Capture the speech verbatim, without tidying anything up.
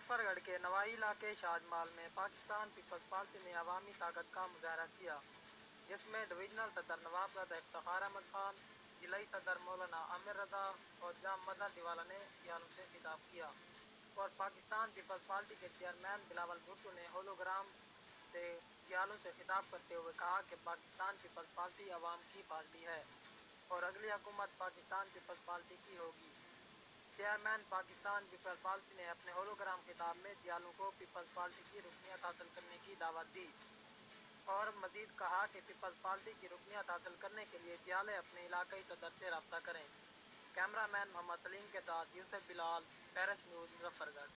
मुजफ्फरगढ़ के नवाई इलाके शाजमाल में पाकिस्तान पीपल्स पार्टी ने अवामी ताकत का मुजाहरा किया, जिसमें डिवीजनल सदर नवाबगढ़ इफ्तिखार अहमद खान, जिलाई सदर मौलाना आमिर रजा और जाम मदर दिवाला ने जियालों से खिताब किया और पाकिस्तान पीपल्स पार्टी के चेयरमैन बिलावल भुट्टो ने होलोग्राम से जियालों से खिताब करते हुए कहा कि पाकिस्तान पीपल्स पार्टी अवाम की पार्टी है और अगली हुकूमत पाकिस्तान पीपल्स पार्टी की होगी। चेयरमैन पाकिस्तान पीपल्स पार्टी ने अपने होलोग्राम खिताब में जियालों को पीपल्स पार्टी की रुकनियत हासिल करने की दावत दी और मजीद कहा कि पीपल्स पार्टी की रुकनियत हासिल करने के लिए जियाले अपने इलाकाई सदर से रब्ता करें। कैमरामैन मोहम्मद सलीम के साथ यूसुफ बिलाल, पेरिस न्यूज़, मुजफ्फरगढ़।